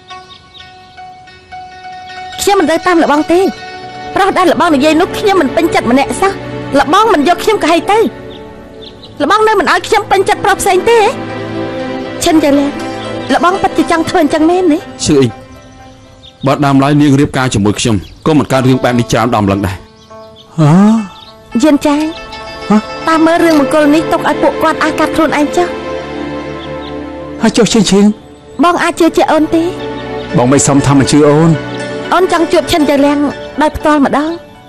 ខ្ញុំមិនទៅតាមលបងទេប្រុសដែលលបងនិយាយនោះខ្ញុំមិនពេញចិត្តម្នាក់សោះលបងមិនយកខ្ញុំក៏ហីទៅលបងនៅមិនឲ្យខ្ញុំពេញចិត្តប្រុសផ្សេងទេឈិនទៅលេលបងពិតជាចង់ធ្វើអញ្ចឹងមែនទេឈឺអីបើដើមឡើយនាងរៀបការជាមួយខ្ញុំក៏មិនកើតរឿងបែបនេះច្រើនដំឡើងដែរយានចាងតាមមើលរឿងមង្គលនេះទុកឲ្យពួកគាត់អាចកាត់ខ្លួនឯងចុះហើយចុះឈិនបងអាចជឿជាអូនទេបងមិនសមថាមិនជឿអូនចង់ជួបឈិនចលៀងដោយផ្ទាល់ម្ដង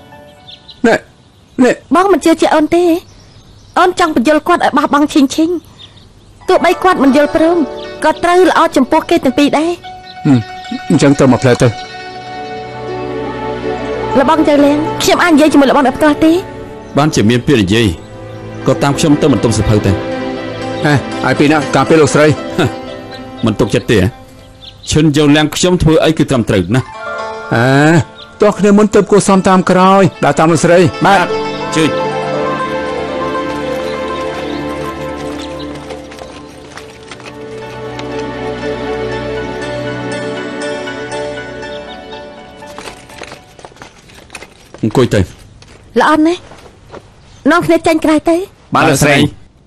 នេះបងមិនជឿជាអូនទេអូនចង់បញ្យល់គាត់ឲ្យបោះបង់ឈិញទោះបីគាត់មិនយល់ព្រមក៏ត្រូវល្អចំពោះគេទាំងពីរដែរអញ្ចឹងទៅមកផ្លែទៅលបងចលៀងខ្ញុំអាចនិយាយជាមួយលបងដោយផ្ទាល់ទេបានជាមានពាក្យនិយាយក៏តាមខ្ញុំទៅមិនទុំសភៅទៅឲ្យពីណាការពេលលោកស្រីមិនទុកចិត្តទេឈិនយកលៀងខ្ញុំធ្វើអីគឺត្រឹមត្រូវណាតោះគ្នាមុនទៅគួរសមតាមក្រោយដើរតាមលោកស្រីបាទជឿអង្គុយទៅល្អណាស់នាំគ្នាចាញ់ក្រៅទៅបាទលោកស្រី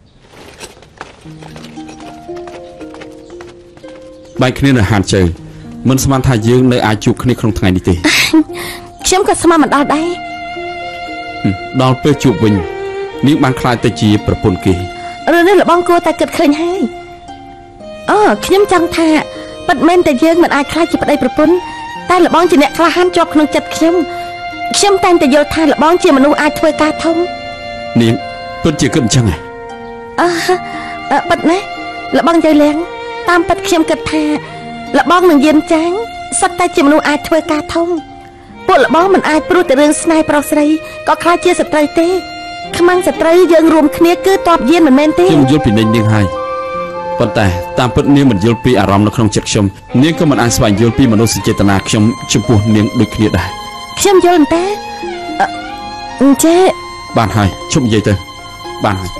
បែកគ្នានៅហានជើងមិនស្មានថាយើងនៅអាចជួបគ្នាក្នុងថ្ងៃនេះទេខ្ញុំក៏ស្មានមិនដល់ដែរដល់ពេលជួបវិញនាងបានខ្លាចទៅជាប្រពន្ធគេរឿងនេះលបងគួរតែគិតឃើញហើយខ្ញុំចង់ថាពិតមែនតែយើងមិនអាចខ្លាចជាប្តីប្រពន្ធតែលបងជាអ្នកក្លាហានជាប់ក្នុងចិត្តខ្ញុំតែងតែយល់ថាលបងជាមនុស្សអាចធ្វើការធំនាងពិតជាគិតអញ្ចឹងហ៎ពិតណាស់លបងចៃលៀងតាមពិតខ្ញុំគិតថាលបងនឹងយានចាងសុទ្ធតែជាមនុស្សអាចធ្វើការធំពួកលបងមិនអាចព្រោះតែរឿងស្នេហ៍ប្រុសស្រីក៏ខ្លាចជាសត្រូវទេខ្មាំងសត្រូវយើងរួមគ្នាគឺតបយានមិនមែនទេខ្ញុំយល់ពីនាងហើយប៉ុន្តែតាមពិតនាងមិនយល់ពីអារម្មណ៍នៅក្នុងចិត្តខ្ញុំនាងក៏មិនអាចស្វែងយល់ពីមនោសញ្ចេតនាខ្ញុំចំពោះនាងដូចគ្នាដែរខ្ញុំយល់តែចេះបានហើយជុំនិយាយទៅបានហើយ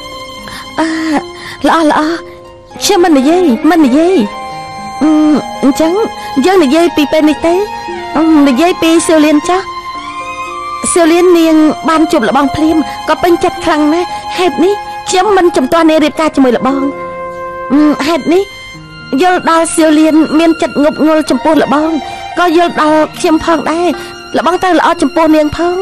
ល្អខ្ញុំមិននិយាយអញ្ចឹងយើងនិយាយពីពេលនេះទៅនិយាយពីស៊ូលៀនចាស់ស៊ូលៀននាងបានជួបលបងភ្លាមក៏ពេញចិត្តខ្លាំងណាស់ហេតុនេះខ្ញុំមិនចំទាស់នាងរៀបការជាមួយលបងហេតុនេះយល់ដល់ស៊ូលៀនមានចិត្តងប់ងល់ចំពោះលបងក៏យល់ដល់ខ្ញុំផងដែរលបងត្រូវល្អចំពោះនាងផង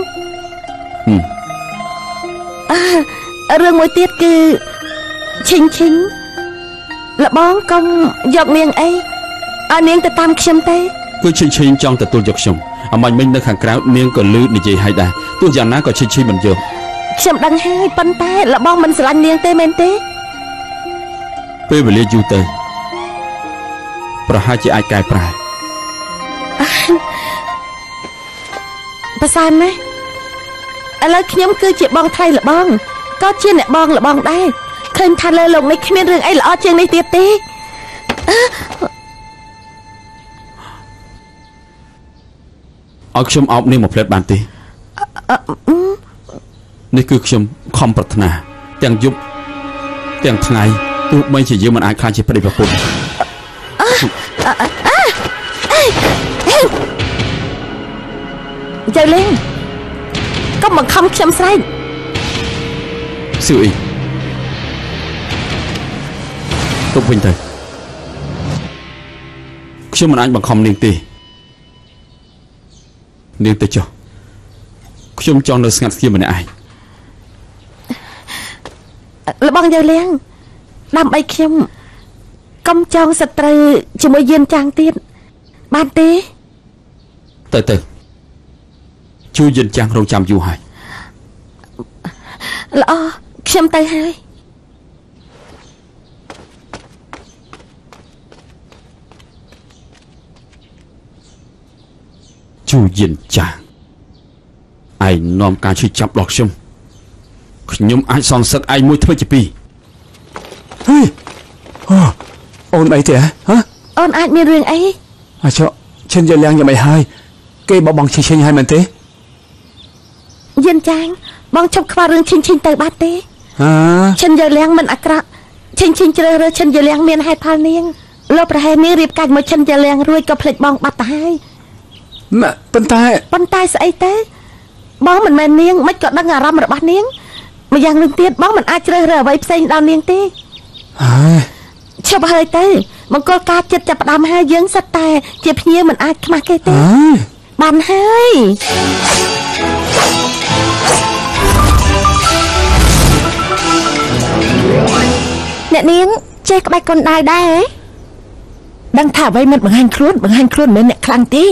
រឿងមួយទៀតគឺឈិញលបងកុំយកនាងអីឲ្យនាងទៅតាមខ្ញុំទេគឺឈិញចង់ទទួលយកខ្ញុំអមាញ់មិញនៅខាងក្រៅនាងក៏លឺនិយាយឲ្យដែរទោះយ៉ាងណាក៏ឈិញមិនយកខ្ញុំដឹងហើយប៉ុន្តែលបងមិនស្រឡាញ់នាងទេមែនទេពេលវេលាយូរទៅប្រហែលជាអាចកែប្រែប្រសើរណាស់ឥឡូវខ្ញុំគឺជាបងថ្លៃលបងក៏ជាអ្នកបងលបងដែរឃើញថាលើលោកនេះគ្មានរឿងអីល្អជាងនេះទៀតទេឲ្យខ្ញុំអោបនាងមួយផ្លែតបានទេនេះគឺខ្ញុំខំប្រាថ្នាទាំងយប់ទាំងថ្ងៃទោះបីជាយើងមិនអាចខ្លាចជាប្តីប្រពន្ធចៅលេងកុំបង្ខំខ្ញុំស្រែកស៊ូអ៊ីទុកវិញទៅខ្ញុំមិនអាចបង្ខំនាងទេនាងទៅចុះខ្ញុំចង់នៅស្ងាត់ស្ងៀមម្នាក់ឯងលបងចៅលេងដើម្បីខ្ញុំកុំចង់សត្រូវជាមួយយានចាងទៀតបានទេទៅជួយយានចាងរងចាំយូរហើយល្អខ្ញុំទៅហើយជួយយានចាងឯងនាំការជួយចាប់ដល់ខ្ញុំអាចសងសឹកឯងមួយធ្វើជាពីរអូនអីទេហ៎អូនអាចមានរឿងអីអាចឈិនយកលៀងយ៉ាងម៉េចហើយគេបបងឈិញហើយមែនទេយានចាងបងឈប់ខ្វល់រឿងឈិញទៅបាត់ទេឈិនយកលៀងមិនអាក្រក់ชิงเจริญฉันจะเลี้ยงเมียนให้พาเนียงเราประเทศนี้รีบกันมาฉันจะเลี้ยงรวยก็ผลิตบองบัตรให้แม่ปันตายใส่เต้บองมันแม่เนียงไม่ก็ดังอารมณ์ระบาดเนียงมาอย่างหนึ่งเตี้ยบองมันอาจจะเรอไว้เซ็งดาวเนียงตีชอบเฮยเต้มันก็การจัดจับดำให้เยื้องสไตล์เจ็บเหี้ยมันอาจมาเกเต้บันให้เนี่ยเนียงเจ๊กใบคนได้ดังถ่าไว้มันบางหันครุ่นเหมือนเนี่ยคลังตี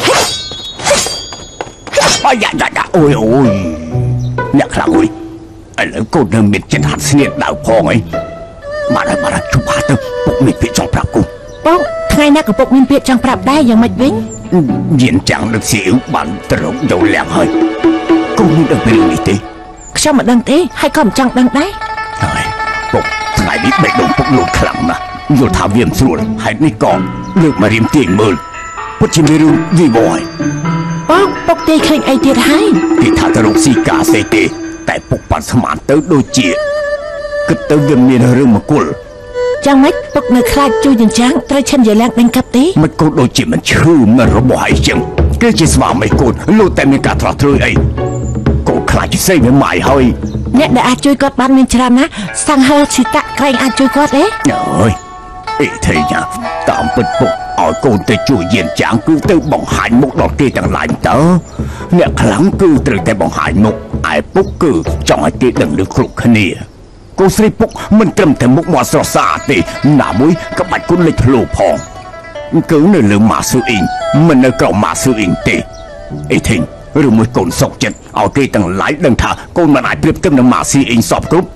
อย่าโอ้ยเนี่ยคลังโอ้ยไอ้เหลือกูเดินเบ็ดจะหัดเสียดดาวพองไอ้มาได้ชุบหาเติมปกมีเพียจังปรับกูป้องไงนักกับปกมีเพียจังปรับได้ยังไม่วิ่งยินจังดึกเสียวบันตรกเดาแหลงเฮ้ยกูนี่ดังเป็นนี่ตีชอบมาดังตีให้คอมจังดังได้เฮ้ยปกไงนี่ไม่โดนปกหลุดคลังนะโยธาเวียมส่วนให้ในกองเลือกมาเรียมเตียงมือพุทธิมิรุวีบอยป้องปกตีเคยไอเดียให้ที่ท่าตรกสีกาเซเตแต่ปกปันสมานเตอโดยเจียก็เตอเวียมมีเรื่องมากุลจังไหมปกเนื้อคลายจูยันจังตรฉันอย่าแรงเป็นกับตีมันกุลโดยเจียมันชื่อมันระบายจังก็จะสว่างไม่กุลรู้แต่มีการทรทเลยไอ้กูคลายจะใส่ไม่หมายเฮ้ยเนี่ยเดี๋ยวอาจุยกอดบ้านมินชรานะสั่งเฮลชิตะใครอาจุยกอดเอ๊ะเฮ้ยเธอเนี่ยตามเป็นปกเอาโกนแต่จู่เย็นจางคือตื่นบ่งหายมุกดอกเกต่างหลายเต๋อเนี่ยครั้งคือตื่นแต่บ่งหายมุกไอ้ปุ๊กคือจ้องไอ้เกดังดึกคลุกขณีกูสิปุ๊กมันเติมแต่มุกมัวสระสาตีหน้ามุ้ยกับบัดกุนเลยทะลุพองcứ nơi lượng mà sư in mình nơi cầu mà sư in tê ấy thình rồi mới cồn sọc chân ở cây tầng lái đằng thả con mà lại tiếp tâm mà sư in sọp cúp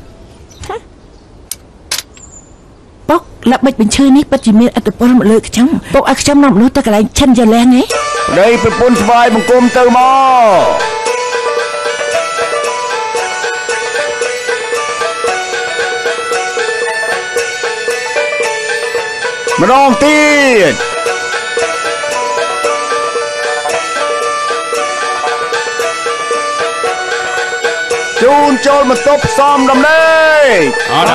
bốc là bạch bình chơi nít bắt chỉ miên ăn được bao lơ cái chấm bốc ăn chấm nằm lúa ta cái này chân giờ len ấy đây phải pôn vai bằng côm tơ mò mà đong tiền chun chôn một tốp xóm đầm đây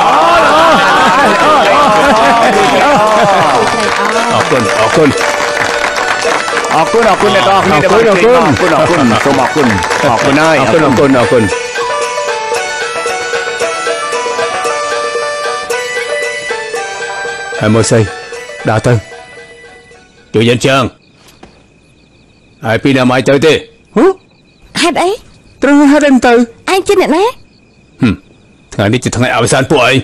คุณเนี่ยต้องนี่เดี๋ยวคุณสมบอกคุณได้คุณhai mươi xây đào tư chủ dân trường hai pi nào mai tới đi hát ấy trăng hát em tư anh trên này nè thằng đi chỉ thằng ảo san tuổi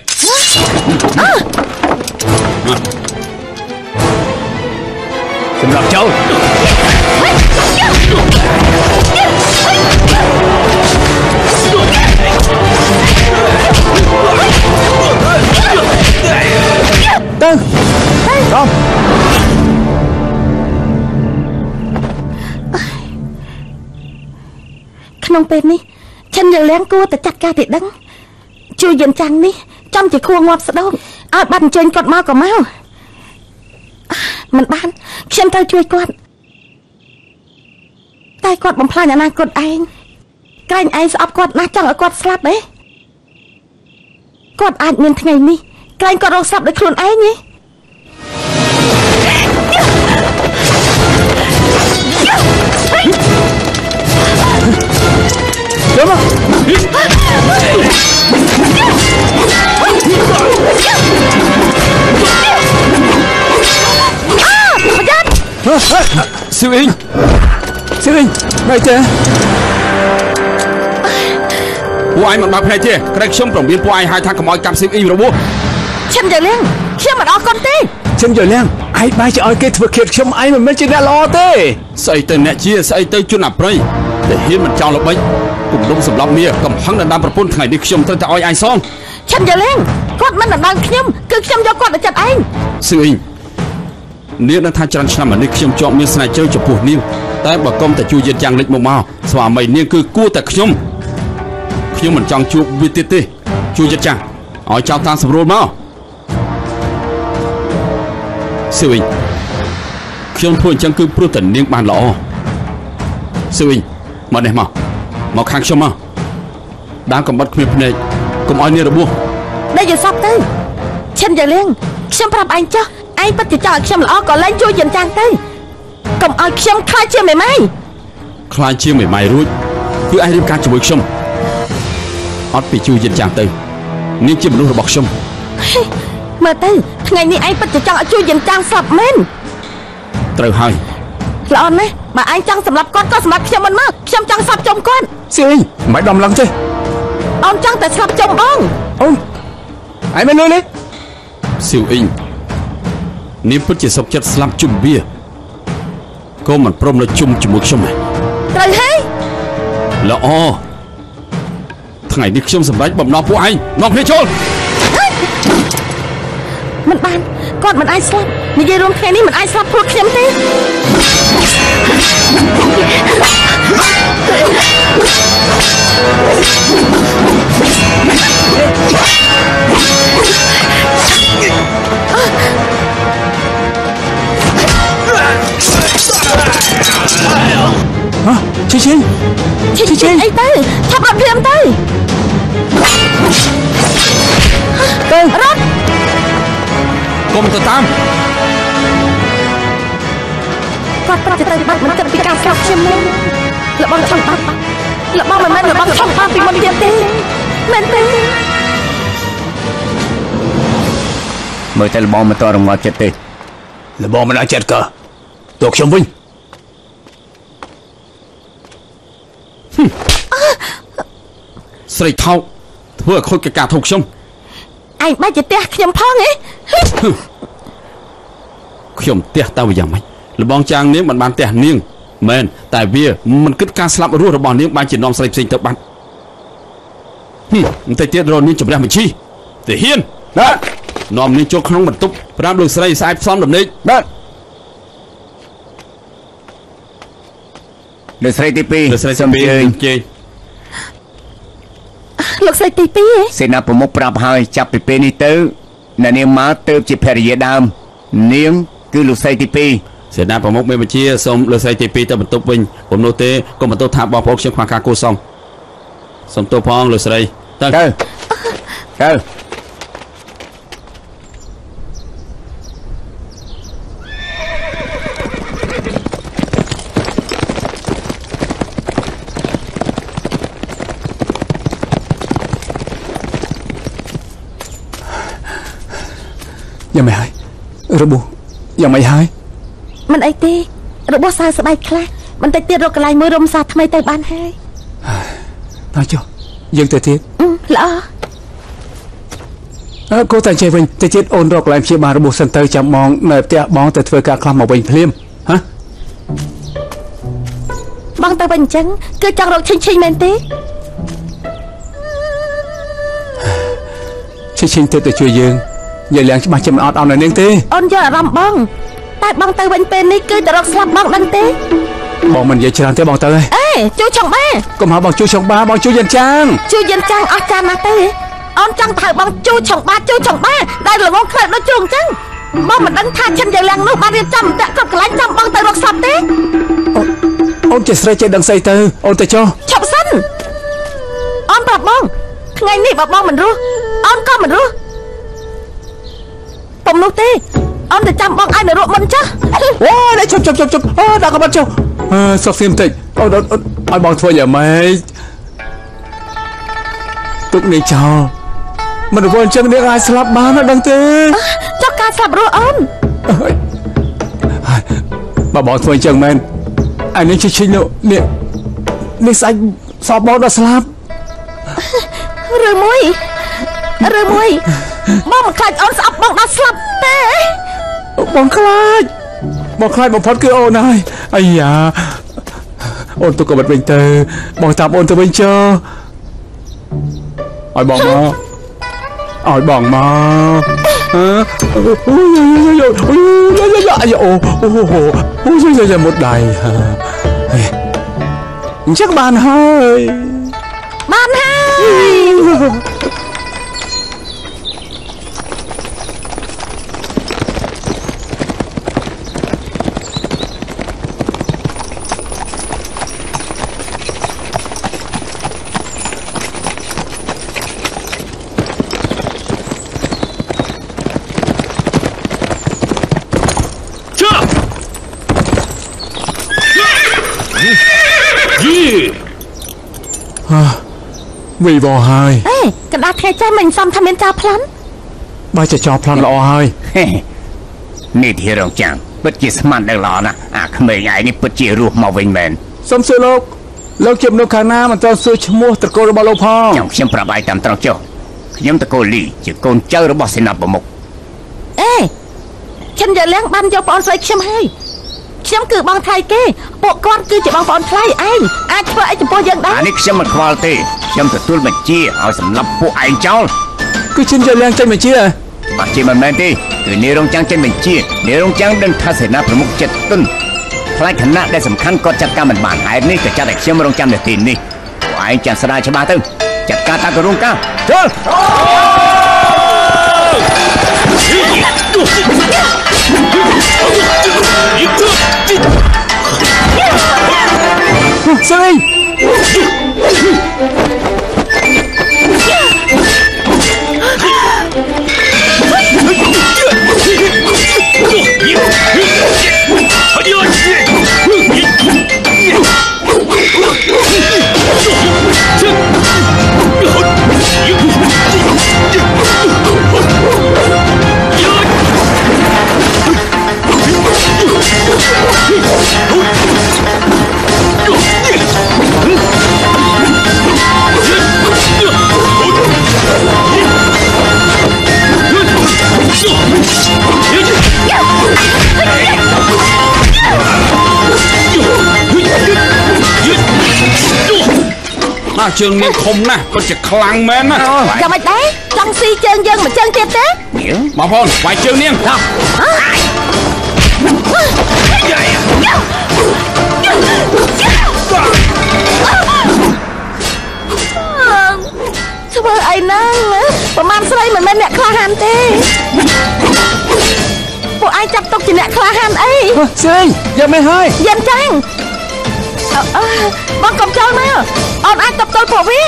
xin làm cháu Tư Không ក្នុងពេលនេះฉันยังเลี้ยงគួរតែចាត់ការទីដឹងជួយយិនចាំងនេះចំជាខួងាប់ស្ដោកឲ្យបាត់អញ្ជើញគាត់មកក៏មកមិនបានខ្ញុំត្រូវជួយគាត់តែគាត់បំផ្លាញអនាគតឯងក្រែងឯងស្អប់គាត់ណាស់ចង់ឲ្យគាត់ស្លាប់ទេគាត់អាចមានថ្ងៃនេះក្រែងគាត់រងស្លាប់ដោយខ្លួនឯងទេ Đúng không? Siêu In Này chứ ពួកឯងមិនបើកភ្នែកទេក្រែងខ្ញុំប្រមានពួកឯងហៅថាកុំឲ្យកាប់ស៊ីអ៊ីរបួសខ្ញុំយល់លៀងខ្ញុំមិនអរគុណទេខ្ញុំយល់លៀងឯងបែរជាឲ្យគេធ្វើឃាតខ្ញុំឯងមិនមែនជាអ្នកល្អទេស្អីទៅអ្នកជាស្អីទៅជនអប្រ័យតែហ៊ានមិនចោលល្បិចគំនុំសម្រាប់មាកំហឹងដណ្ដើមប្រពន្ធថ្ងៃនេះខ្ញុំត្រូវតែឲ្យឯងសងខ្ញុំយល់លៀងគាត់មិនដណ្ដើមខ្ញុំគឺខ្ញុំយកគាត់ទៅចិត្តឯងស៊ឺអ៊ីនាងនឹងថាច្រើនឆ្នាំមកនេះខ្ញុំជាប់មានស្នេហ៍ជើចំពោះនាងតែបើកុំតែជួយយិតយ៉ាងលិចមកស្វាមីនាងគឺគួរតែខ្ញុំមិនចង់ជួបវាទៀតទេជួយយិតចាស់ឲ្យចោលតាមស្រួលមកស៊ឺអ៊ីខ្ញុំធ្វើអញ្ចឹងគឺព្រោះតែនាងបានល្អស៊ឺអ៊ីមកនេះមកខាងខ្ញុំមកដើរកំបត់គ្មានភ្នែកកុំឲ្យនាងរបួសដេកយល់សពទៅฉันอย่าเลี้ยงខ្ញុំប្រាប់ឯងចុះឯងពិតជាចង់ឲ្យខ្ញុំល្អក៏លែងជួយយ៉ាងចាំងទៅកុំឲ្យខ្ញុំខ្លាចជាមេម៉ាយខ្លាចជាមេម៉ាយរួចគឺឯងរៀបការជាមួយខ្ញុំអត់ពីជួយយ៉ាងចាំងទៅនាងជាមនុស្សរបស់ខ្ញុំមើលទៅថ្ងៃនេះឯងពិតជាចង់ឲ្យជួយយ៉ាងចាំងស្លាប់មែនត្រូវហើយល្អណាស់បើឯងចង់សម្លាប់គាត់ក៏សម្លាប់ខ្ញុំមិនមកខ្ញុំចង់ស្លាប់ចុំគាត់ស្អីមិនដំឡឹងទេអូនចង់តែស្លាប់ចុំបងអូនឯងមិនលុយទេសៀវអ៊ីងនាងពិតជាសុខចិត្តស្លាប់ជុំវាក៏មិនព្រមនៅជុំជាមួយខ្ញុំដែរត្រូវហើយល្អថ្ងៃនេះខ្ញុំសម្រេចបំណងពួកឯងនាំគ្នាចូលមិនបានគាត់មិនអាចស្លាប់និយាយរួមថ្ងៃនេះមិនអាចស្លាប់ព្រោះខ្ញុំទេជីអីទៅឆាប់រត់ភ្លាមទៅរត់កុំទៅតាមគាត់ប្រាប់ទៅបាត់មិនគិតពីការស្លាប់ខ្ញុំទេលបងឆាប់បាត់លបងមិនមែនលបងឆាប់បាត់ពីមុនទៀតទេមែនទេមើលតែលបងមិនតរងាត់ចិត្តទេលបងមិនអាចចិត្តក៏តួខ្ញុំវិញស្រីថោកធ្វើឲ្យខូចកិច្ចការធុកខ្ញុំឯងបាច់ទៅផ្ទះខ្ញុំផងហ៎ខ្ញុំផ្ទះតើយ៉ាងម៉េចលបងចាងនាងមិនបានផ្ទះនាងមែនតែវាមិនគិតការស្លាប់រស់របស់នាងបានជានាំស្រីផ្សេងទៅបាត់បន្តិចទៀតរនាងជំរះបញ្ជីទាហានបាទនាំនាងចូលក្នុងបន្ទប់ប្រាប់លោកស្រីស្អាតផ្សំដំណេកបាទលោកស្រីទី2 លោកស្រីទី2ជេលោកស្រីទី2 សេនាប្រមុខប្រាប់ហើយចាប់ពីពេលនេះទៅអ្នកនាងមកទៅជាភរិយាដើមនាងគឺលោកស្រីទី2 សេនាប្រមុខមេបញ្ជាសូមលោកស្រីទី2ទៅបន្ទប់វិញผมនោះទេកុំបន្ទោសថាបងប្អូនខ្ញុំខ្វះការគួរសមសូមទោសផងលោកស្រីទៅយ៉ាងម៉េចហើយរបួសយ៉ាងម៉េចហើយមិនអីទេរបួសសើស្បែកខ្លះបន្តិចទៀតរកកន្លែងមួយរំសាថ្មីទៅបានហើយទៅចុះយើងទៅទៀតល្អគោតែចេះវិញទៅទៀតអូនរកកន្លែងព្យាបាលរបួសសិនទៅចាំបងនៅផ្ទះបងទៅធ្វើការខ្លះមកវិញភ្លាមហ៎បងទៅវិញអញ្ចឹងគឺចង់រកឈិញមែនទេឈិញទៅជួយយើងយាយលៀងច្បាស់ជាមិនអត់អន់នៅនាងទេអូនយកអារម្មណ៍បងតែបងទៅវិញពេលនេះគឺទៅរកស្លាប់បងដឹងទេបងមិននិយាយច្រើនទេបងទៅហ៎អេជួយឆុងបាកុំហៅបងជួយឆុងបាបងជួយយានចាងអស់ចានណាស់ទេអូនចង់ទៅហៅបងជួយឆុងបាដែលល្ងងខ្លើដូចជ្រុងអញ្ចឹងបងមិនដឹងថាឈិនយាយលៀងនោះបានរៀបចំតាក់គ្រប់កន្លែងចាំបងទៅរកស្លាប់ទេអូនចេះស្រីចេះដឹងស្អីទៅអូនទៅចុះឈប់សិនអូនប្រាប់បងថ្ងៃនេះបើបងមិនរស់អូនក៏មិនរស់ពុំនោះទេអូនទៅចាំបងឲ្យនៅរកមុនចាស់អូនេះជប់អូដាក់ក្បត់ចុះសុកសៀមតិចអូនឲ្យបងធ្វើយ៉ាងម៉េចទុកនេះចោលមិនរវល់អញ្ចឹងនាងអាចស្លាប់បានដឹងទេចុះការស្លាប់រស់អូនបើបងធ្វើអញ្ចឹងមែនអានេះឈិញនេះស្អែកសបបងដល់ស្លាប់ឬមួយបងមិនខ្លាចអូនស្អប់បងដល់ស្លាប់ទេបងខ្លាចបំផុតគឺអូនហើយអាយ៉ាអូនទៅក៏បាត់វិញទៅបងតាមអូនទៅវិញចុះឲ្យបងមកហ៎អូមុតដៃអញ្ចឹងបានហើយวีวอให้กระดาษแค่ใจmình xongทำเป็นจ่าพลันบ้าจะจ่าพลันละให้นี่ที่รองจังปัจจิสมันได้หรอนะขเมยใหญ่นี่ปัจจิรูปมาวิ่งแมนสมเสโลกแล้วเก็บนกขาหน้ามันจะซื้อชมัวตะโกนบอลพองยังเชื่อมประบายตามตรองเจ้ายังตะโกนลีจะโกนเจ้าระบอบสินาบมุกฉันจะเลี้ยงบันเจ้าปอนใส่เข้มให้เข้มคือบางไทยเก้ปกก้อนคือจะบางปอนไทยอาจเพื่อไอ้จะปอยังได้อันนี้เข้มมันควอลตี้เข้มตัวตุ้ลมันจี้เอาสำหรับพวกไอ้เจ้าคือฉันจะเลี้ยงใจมันจี้บางทีมันแม่ตีคือเนรงจังใจมันจี้เนรงจังเดินทัศนาประมุข7 ต้นพลายคณะได้สำคัญก็จัดการมันบานไอ้นี่จะจัดแต่เข้มรงจังเดือดตีนนี่ไอ้จันสดาชบาตึงจัดการตากระรุงก้าเจ้าสลิงเชิงเนี่ยคมนะก็จะคลังแม่นะอย่ามาได้จังซีเชิงยังมาเชิงเตี้ยเต้มาพ่นไว้เชิงเนี่ยช่วยไอ้นั่งนะประมาณใส่เหมือนแม่เนี่ยคลาหันเต้พวกไอ้จับตกจีเนี่ยคลาหันไอ้เชิงยังไม่ให้ยันจังบางกบเจ้านะออนไอตับตัวผมพี่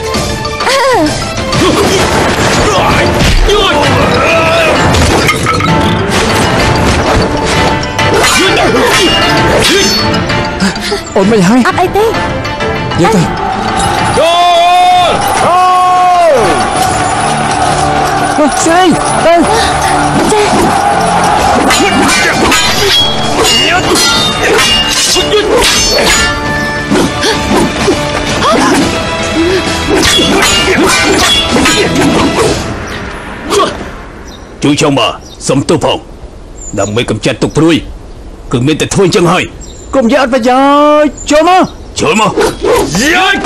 อดไม่ให้อัดไอตีเยอะเลยโอ้เซ่เ chú chồng mà sống tu phòng đừng mấy cầm chặt tục ruồi cứ miễnតែធ្វើចឹងហើយកុំយកអត់ប្រយោជន៍ចូលមកយាយ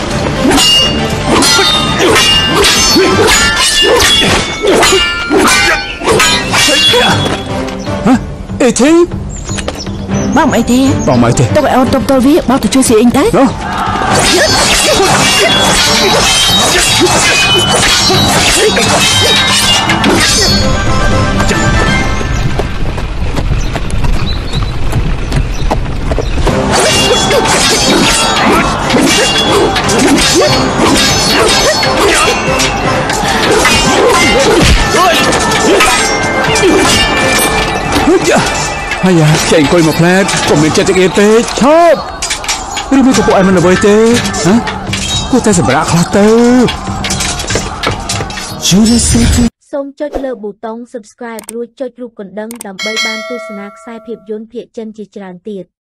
អេធីបងអីទេបងអីទេទៅឲ្យអូនតបវាបោកទៅជួយស៊ីអីទៅហើយចែកអង្គុយមកផ្លែតកុំមានចិត្តចង្អៀតពេកឈប់ឬមានពួកឯងមិនល្បីទេហ៎គួរតែសម្រាប់ខ្លះទៅសូមចុចលើប៊ូតុង Subscribe រួចចុចរូបកណ្ដឹងដើម្បីបានទស្សនាខ្សែភាពយន្តភាគចិនជាច្រើនទៀត